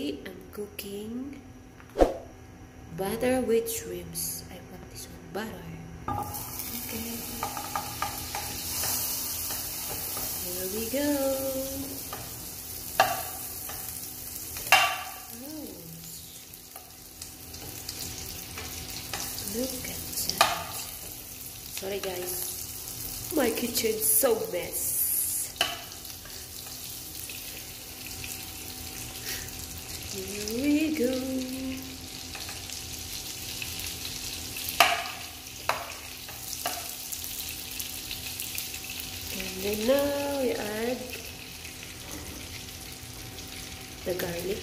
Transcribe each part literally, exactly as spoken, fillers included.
Okay, I'm cooking butter with shrimps. I put this one butter. Okay. Here we go. Oh. Look at that. Sorry guys. My kitchen's so mess. Here we go. And then now we add the garlic.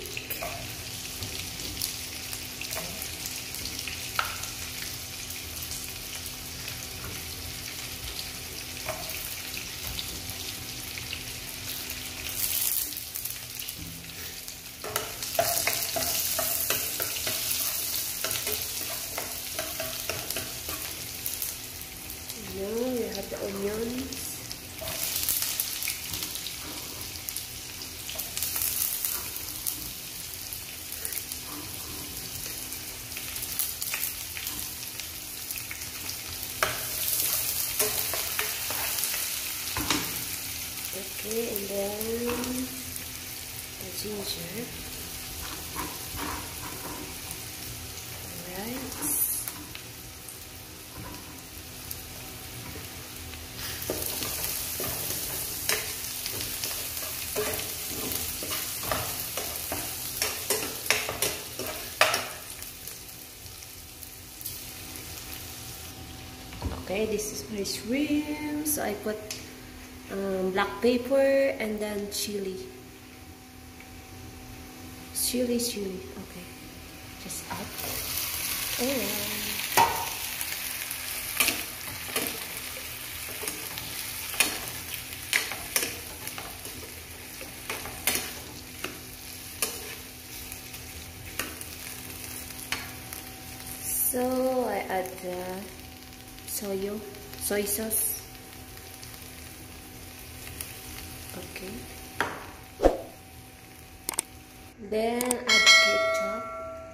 Now we have the onions. Okay, and then the ginger. Alright. Okay, this is my shrimp. So I put um, black pepper and then chili. Chili, chili. Okay, just add. And so I add the soy soy sauce. Okay. Then add ketchup.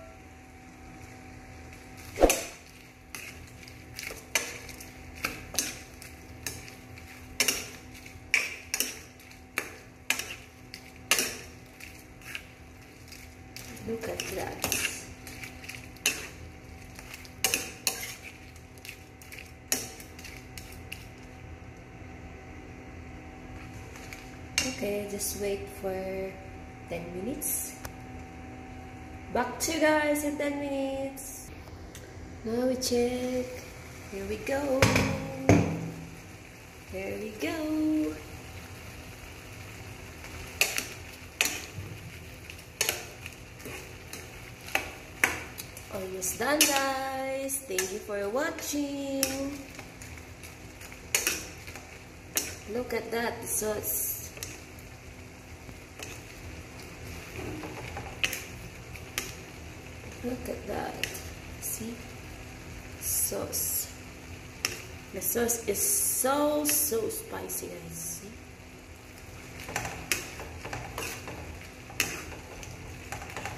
Look at that. Okay, just wait for ten minutes. Back to you guys in ten minutes. Now we check. Here we go. Here we go. Almost done, guys. Thank you for watching. Look at that, the sauce. Look at that. See? Sauce. The sauce is so, so spicy, guys. See?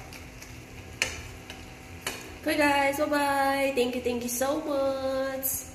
Okay, guys. Bye-bye. Thank you, thank you so much.